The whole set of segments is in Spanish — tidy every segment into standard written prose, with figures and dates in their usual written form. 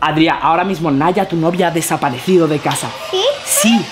Adrià, ahora mismo Naya, tu novia, ha desaparecido de casa. ¿Sí? Sí.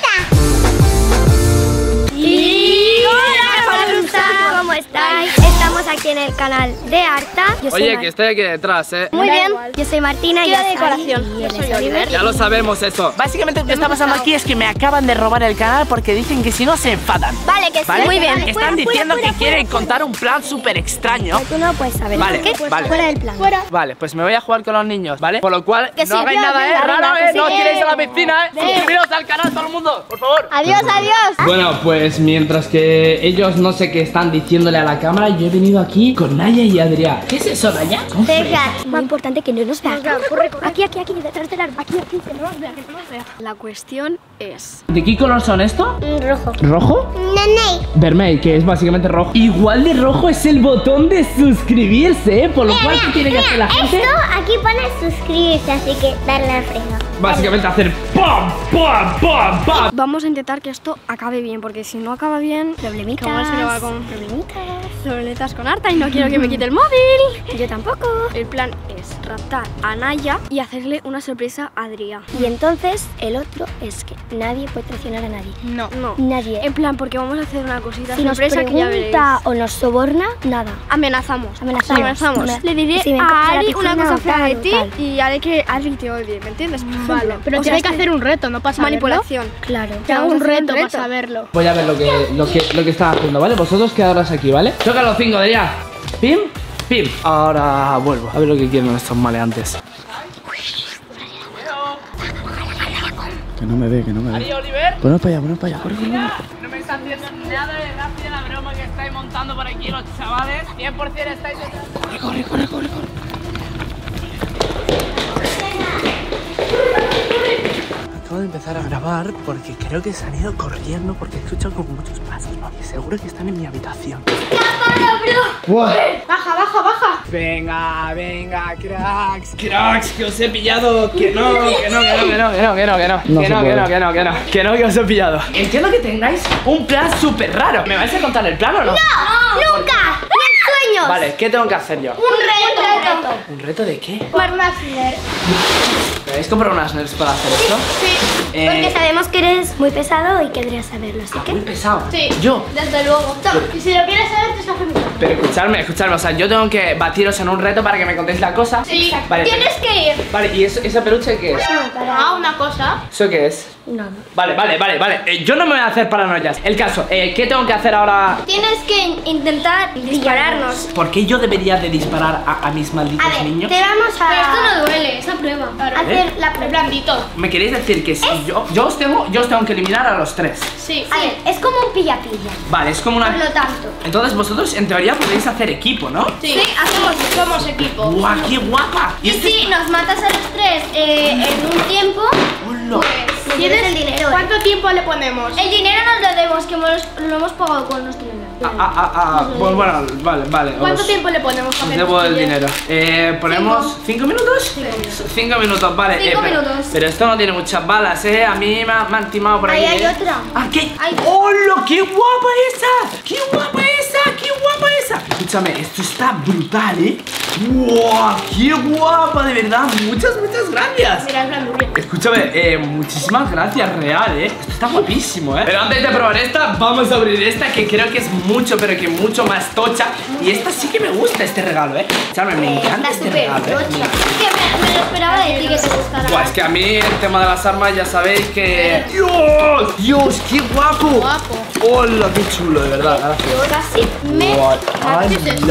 Y hola, ¿cómo estáis? Estamos aquí en el canal de Arta. Oye, que estoy aquí detrás, Muy bien, yo soy Martina y la decoración. Yo soy Oliver. Ya lo sabemos eso. Básicamente lo que está pasando aquí es que me acaban de robar el canal porque dicen que si no se enfadan. Vale, que sí, ¿Vale? muy bien. Están diciendo que quieren contar un plan súper extraño. Tú no puedes saber. Vale, ¿Qué? vale. Fuera del plan. Vale, pues me voy a jugar con los niños, ¿vale? Por lo cual, Que sí, no hagáis nada, venga, raro, que no sí. tiréis a la piscina, Suscribiros al canal, todo el mundo, por favor. Adiós, adiós. Bueno, pues mientras que ellos no sé qué están diciéndole a la cámara, yo he venido aquí con Naya y Adrià. ¿Qué es eso, Naya? Venga, más importante que no nos vean. Aquí, detrás del árbol. Aquí, que no nos vea, que no nos vea. La cuestión es... ¿De qué color son estos? Rojo. ¿Rojo? Nene. Vermell, que es básicamente rojo. Igual de rojo es el botón de suscribirse, ¿eh? Por lo cual, ¿qué tiene que hacer la gente? Esto aquí pone suscribirse, así que darle al freno. Básicamente hacer ¡pam! ¡pam! ¡pam! ¡pam! Vamos a intentar que esto acabe bien, porque si no acaba bien... Problemitas. ¿Cómo se le va con Problemitas. problemas con Arta y no quiero que me quite el móvil? Yo tampoco. El plan es raptar a Naya y hacerle una sorpresa a Adrià. Y entonces el otro es que nadie puede traicionar a nadie. No. Nadie. En plan, porque vamos a hacer una cosita Si nos sorpresa que ya veréis. pregunta o nos soborna, nada. Amenazamos. Amenazamos. Le diré Si me encoge a la Ari una piscina cosa o fea tal de o ti tal. y haré que Ari te odie, ¿me entiendes? Vale. Pero tiene que hacer un reto, no pasa manipulación. Claro. Que haga Vamos un a hacer reto un para reto. saberlo. Voy a ver lo que están haciendo, ¿vale? Vosotros quedaros aquí, ¿vale? Toca los 5, Adrià. Pim, pim. Ahora vuelvo. A ver lo que quieren estos maleantes. Que no me ve, que no me ve. Ari, Oliver, Ponos para allá, corre. no me está haciendo nada de gracia la broma que estáis montando por aquí los chavales. 100% estáis detrás. Corre. Acabo de empezar a grabar porque creo que se han ido corriendo porque he escuchado como muchos pasos, ¿no? Y seguro que están en mi habitación. Baja. Venga, cracks. Cracks, que os he pillado. Que no que os he pillado. Entiendo que tengáis un plan súper raro. ¿Me vais a contar el plan o no? ¡Nunca! ¡Ni en sueños! Vale, ¿qué tengo que hacer yo? Un reto. ¿Un reto de qué? Por más nerd. ¿Me habéis comprado unas nerds para hacer esto? Sí. Porque sabemos que eres muy pesado y querrías saberlo, así que... Muy pesado. Sí. Yo. Desde luego. Y si lo quieres saber, te estás feminista. Pero escuchadme, o sea, yo tengo que batiros en un reto para que me contéis la cosa. Sí. Vale, Tienes que ir. Vale, ¿y ese peluche qué es? Una cosa. ¿Eso qué es? No. Vale. Yo no me voy a hacer paranoias. El caso, ¿qué tengo que hacer ahora? Tienes que intentar dispararnos. ¿Por qué yo debería de disparar a mis malditos A ver, niños? te vamos a... Pero esto no duele, esa prueba. hacer la Es prueba. blandito. ¿Me queréis decir que si yo os tengo que eliminar a los tres? Sí. A ver, es como un pilla-pilla. Vale, es como una... Por lo tanto... Entonces vosotros en teoría podéis hacer equipo, ¿no? Sí, somos equipo. ¡Guau, qué guapa! Y si nos matas a los tres en un tiempo, ¡Hola! nos tienes el dinero. ¿Cuánto tiempo le ponemos? El dinero nos lo debemos, que lo hemos pagado con nuestro dinero. Bueno, vale. ¿Cuánto os- tiempo le ponemos? Os debo el dinero. ¿Ponemos 5 minutos? 5 minutos, vale. 5 minutos. Pero esto no tiene muchas balas, A mí me han timado por Ahí aquí. hay otra. ¿Ah, qué? Hay- ¡Hola! ¡Qué guapa esa! ¡Qué guapa esa! Escúchame, esto está brutal, ¡Wow! ¡Qué guapa! De verdad, muchas gracias. Mira, es blandurria. Escúchame, muchísimas gracias, real, Esto está guapísimo, Pero antes de probar esta, vamos a abrir esta que creo que es mucho, pero que mucho más tocha. Y esta sí que me gusta, este regalo, Escúchame, me encanta Está este súper regalo, tocha. Es que me lo esperaba de ti que te gustara. Buah, es que a mí el tema de las armas ya sabéis que... ¡Dios! ¡Qué guapo! Guapo. ¡Hola! ¡Qué chulo, de verdad! Gracias. Casi me... ¡Hala! ¿Qué es esto?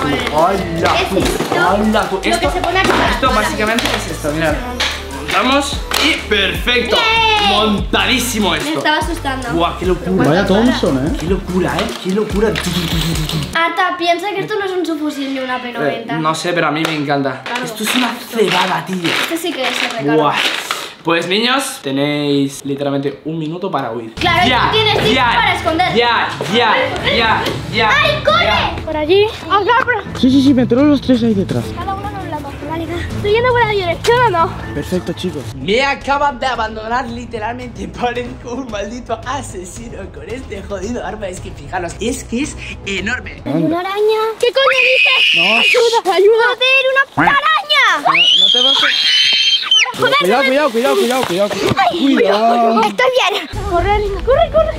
Esto se pone aquí para esto toda la básicamente es esto, mirad. Montamos y perfecto. ¡Yay! Montadísimo Me esto. estaba asustando. ¡Guau! ¡Qué locura! Vaya Thompson, ¡Qué locura, ¡Qué locura! Arta, piensa que esto no es un subfusil ni una P90. No sé, pero a mí me encanta. Esto es una cebada, tío. Este sí que es el regalo. ¡Guau! Pues niños, tenéis literalmente un minuto para huir. Claro, y tú tienes tiempo para esconder. Ya. ¡Ay, corre! Por allí. Sí, meteros los tres ahí detrás. Cada uno en un lado. Vale, ¿Estoy yendo por la dirección o no? Perfecto, chicos. Me acaban de abandonar literalmente. Parezco un maldito asesino con este jodido arma. Es que fijaros, es que es enorme. Hay una araña. ¿Qué coño dices? No. Ayuda. ¡Joder, una araña! No te vas a... Cuidado. Cuidado. Estoy bien. Corre, Alina, corre.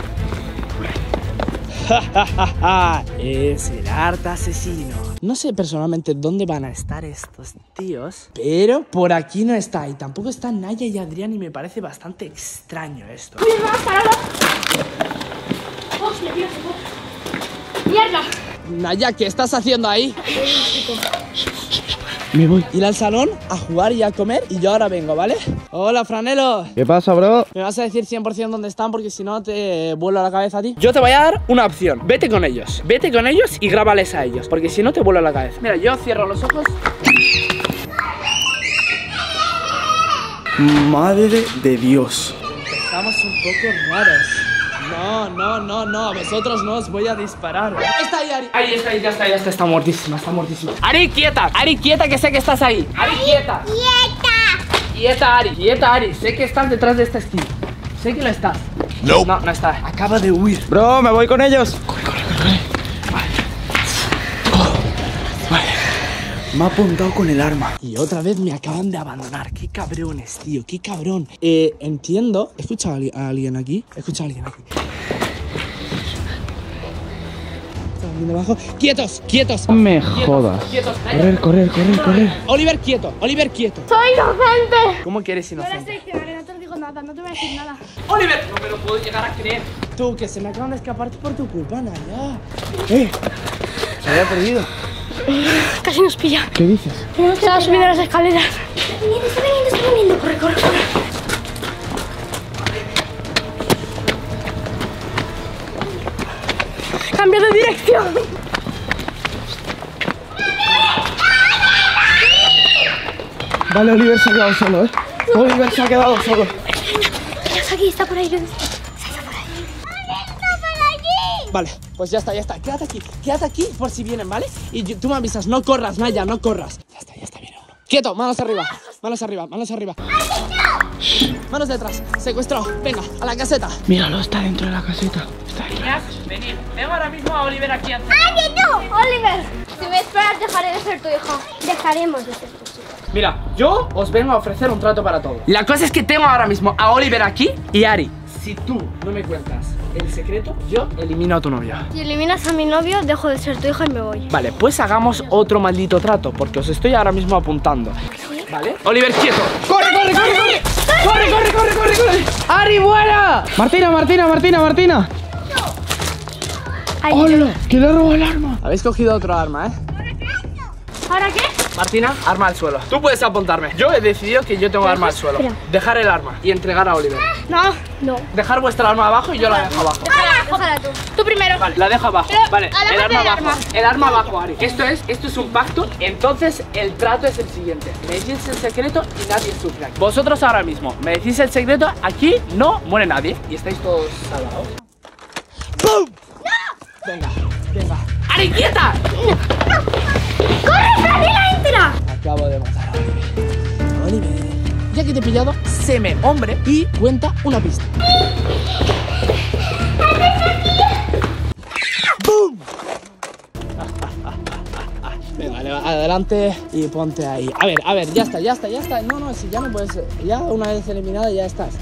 Es el arte asesino. No sé personalmente dónde van a estar estos tíos, pero por aquí no está. Y tampoco están Naya y Adrián y me parece bastante extraño esto. Mira, parada. ¡Oh, le pido! ¡Mierda! Naya, ¿qué estás haciendo ahí? Me voy. Ir al salón a jugar y a comer y yo ahora vengo, ¿vale? Hola, Franelo. ¿Qué pasa, bro? Me vas a decir 100% dónde están porque si no te vuelo la cabeza a ti. Yo te voy a dar una opción. Vete con ellos y grábales a ellos, porque si no te vuelo la cabeza. Mira, yo cierro los ojos. Madre de Dios. Estamos un poco raros. No, vosotros no os voy a disparar. Está ahí, Ari. Ahí está, ya está muertísima, Ari, quieta, que sé que estás ahí. Ari, quieta. Quieta, Ari, sé que estás detrás de esta esquina. Sé que lo estás. No está, acaba de huir. Bro, me voy con ellos. Vale. Me ha apuntado con el arma. Y otra vez me acaban de abandonar. Qué cabrones, tío, qué cabrón. Entiendo. ¿He escuchado a alguien aquí? ¿Está alguien debajo? ¡Quietos! No me jodas. ¡Quietos! Correr. Oliver, quieto. ¡Soy inocente! ¿Cómo que eres No le inocente? estoy diciendo, no te digo nada, no te voy a decir nada. ¡Oliver! No me lo puedo llegar a creer. Tú, que se me acaban de escapar por tu culpa, Naya. Se había perdido. Casi nos pilla. ¿Qué dices? Estaba subiendo las escaleras. Está viniendo. Corre. Cambio de dirección. Vale, Oliver se ha quedado solo, Está por ahí. Vale, pues ya está. Quédate aquí por si vienen, ¿vale? Y tú me avisas, no corras, Naya, no corras. Ya está, viene uno. Quieto, manos arriba. Manos detrás, secuestrado. Venga, a la caseta. Míralo, está dentro de la caseta. Venid, vengo ahora mismo a Oliver aquí. ¡Ay, no! Oliver, si me esperas dejaré de ser tu hijo. Dejaremos de ser tus hijos. Mira, yo os vengo a ofrecer un trato para todos. La cosa es que tengo ahora mismo a Oliver aquí y Ari. Si tú no me cuentas el secreto, yo elimino a tu novio. Si eliminas a mi novio, dejo de ser tu hija y me voy. Vale, pues hagamos otro maldito trato, porque os estoy ahora mismo apuntando. ¿Vale? Oliver, quieto. ¡Corre! ¡Ari, vuela! Martina. ¡Hola! ¿Qué le robó el arma? Habéis cogido otro arma, ¿eh? ¿Ahora qué? Martina, arma al suelo. Tú puedes apuntarme. Yo he decidido que yo tengo arma al suelo. Dejar el arma y entregar a Oliver. No. Dejar vuestra arma abajo y yo la dejo abajo. Déjala tú. Tú primero. Vale, la dejo abajo. Pero, Vale, aléjate el arma del abajo. arma. El arma abajo, Ari. Esto es un pacto. Entonces, el trato es el siguiente. Me decís el secreto y nadie sufre. Vosotros ahora mismo me decís el secreto. Aquí no muere nadie. Y estáis todos salvados. ¡Bum! ¡No! Venga. ¡Ari, quieta! ¡Corre, Franela, entra! Acabo de matar a Oliver. Ya que te he pillado, séme hombre y cuenta una pista. ¡Bum! Venga, adelante y ponte ahí. A ver, ya está. No, si ya no puedes. Ya una vez eliminada ya estás.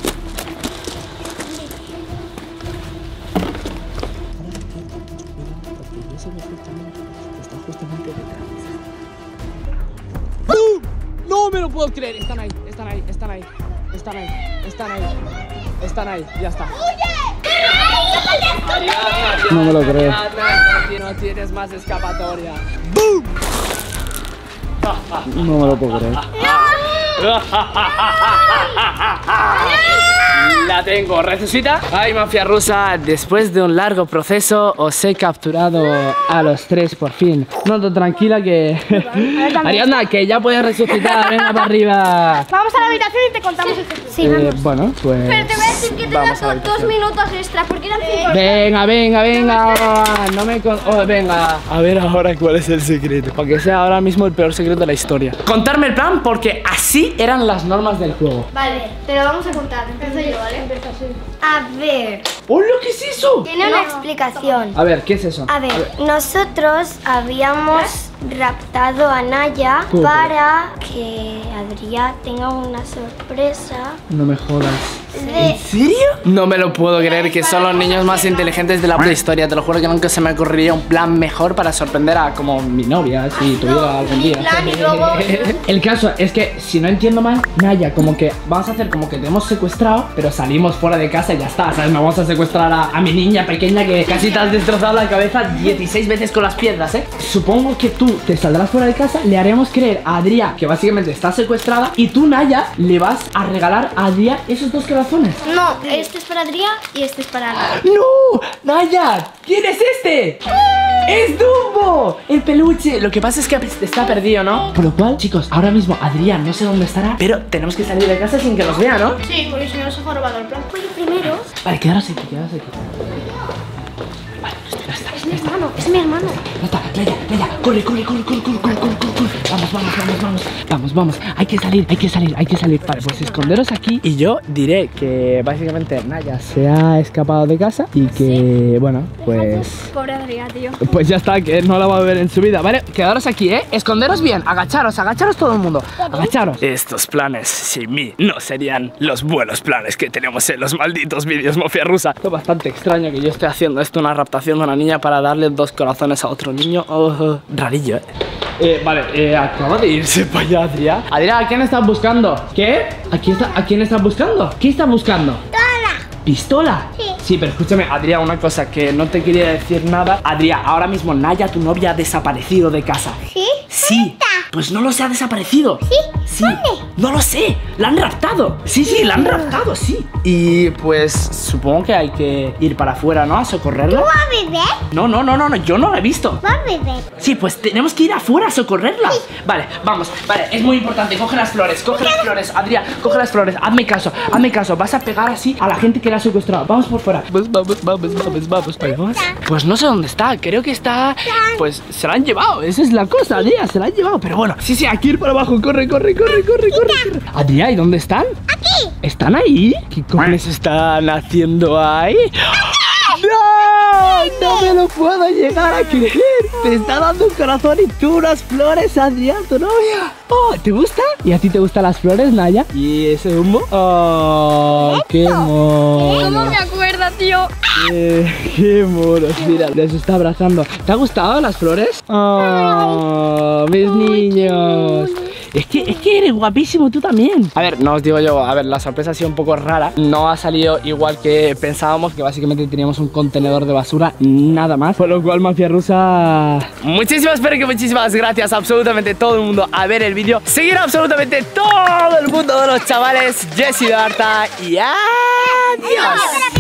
No me lo puedo creer. Están ahí. Ya está. No me lo creo. No tienes más escapatoria. No me lo puedo creer. La tengo, resucita. Ay, mafia rusa, después de un largo proceso os he capturado a los tres por fin. No, tú tranquila que... Ariadna, que ya puedes resucitar, venga para arriba. Vamos a la habitación y te contamos el secreto. Sí, vamos. Bueno, pues... Pero te voy a decir que te vamos a la das 2 habitación. minutos extra, porque eran 5. Venga. No me... venga. A ver ahora cuál es el secreto. Para que sea ahora mismo el peor secreto de la historia. Contarme el plan porque así eran las normas del juego. Vale, te lo vamos a contar. Empiezo yo, ¿vale? A ver, ¡Hola! ¿Qué es eso? tiene una explicación. A ver, ¿qué es eso? A ver, nosotros habíamos raptado a Naya para que Adrián tenga una sorpresa. No me jodas. ¿En serio? No me lo puedo creer, que son los niños más inteligentes de la prehistoria. Te lo juro que nunca se me ocurriría un plan mejor para sorprender a como mi novia, si tuviera algún día. El caso es que, si no entiendo mal, Naya, como que vamos a hacer como que te hemos secuestrado, pero salimos fuera de casa y ya está, ¿sabes? No vamos a secuestrar a mi niña pequeña que casi te has destrozado la cabeza 16 veces con las piedras, ¿eh? Supongo que tú te saldrás fuera de casa, le haremos creer a Adrián que básicamente está secuestrada y tú, Naya, le vas a regalar a Adrián esos 2 corazones. No, este es para Adrián y este es para Naya. ¡No! ¡Naya! ¿Quién es este? ¡Es Dumbo! El peluche. Lo que pasa es que está perdido, ¿no? Por lo cual, chicos, ahora mismo Adrián no sé dónde estará, pero tenemos que salir de casa sin que nos vea, ¿no? Sí, porque si no se ha robado el plan. Oye, primero. Vale, quedaros aquí, quedaros aquí. Vale, ya está. Es mi hermano, es mi hermano. Ya está, Naya, corre. Vamos. Hay que salir. Vale, pues esconderos aquí y yo diré que básicamente Naya se ha escapado de casa y que, bueno, pues... Pobre Adrián, tío. Pues ya está, que no la va a ver en su vida, ¿vale? Quedaros aquí, ¿eh? Esconderos bien, agacharos todo el mundo. Agacharos. Estos planes sin mí no serían los buenos planes que tenemos en los malditos vídeos Mafia Rusa. Es bastante extraño que yo esté haciendo esto, una raptación de una niña para darle 2 corazones a otro niño. Rarillo, vale, acaba de irse para allá, Adrián. Adrián, ¿a quién estás buscando? ¿Qué? ¿A quién estás buscando? ¿Qué estás buscando? ¿Pistola? Sí, pero escúchame, Adrián, una cosa que no te quería decir nada. Adrián, ahora mismo Naya, tu novia, ha desaparecido de casa. ¿Sí? Sí. Pues no lo sé, ha desaparecido. ¿Sí? ¿Dónde? No lo sé, la han raptado. Sí, la han raptado, sí. Y pues supongo que hay que ir para afuera, ¿no? A socorrerla. ¿Tú a beber? No, yo no la he visto. ¿Va a beber? Sí, pues tenemos que ir afuera a socorrerla. Vale, vamos, es muy importante. Coge las flores, Adrián, coge las flores. Hazme caso. Vas a pegar así a la gente que la ha secuestrado. Vamos por fuera. Vamos. Vale, vamos. Pues no sé dónde está, creo que está... Pues se la han llevado, esa es la cosa, Adrián, se la han llevado. Pero bueno, sí, hay que ir para abajo. Corre. Adrián, ¿y dónde están? Aquí. ¿Están ahí? ¿Qué cojones están haciendo ahí? No me lo puedo llegar a creer. Te está dando un corazón y tú unas flores, Adrián, tu novia. Oh, ¿te gusta? ¿Y a ti te gustan las flores, Naya? ¿Y ese humo? Oh, qué mono. ¿Cómo me acuerda, tío? Qué mono, mira, les está abrazando. ¿Te ha gustado las flores? Oh, mis niños. Es que eres guapísimo tú también. A ver, no os digo yo, a ver, la sorpresa ha sido un poco rara. No ha salido igual que pensábamos, que básicamente teníamos un contenedor de basura, nada más. Por lo cual, Mafia Rusa... Muchísimas gracias a absolutamente todo el mundo a ver el vídeo. Seguir a absolutamente todo el mundo de los chavales. Jessy Darta y adiós.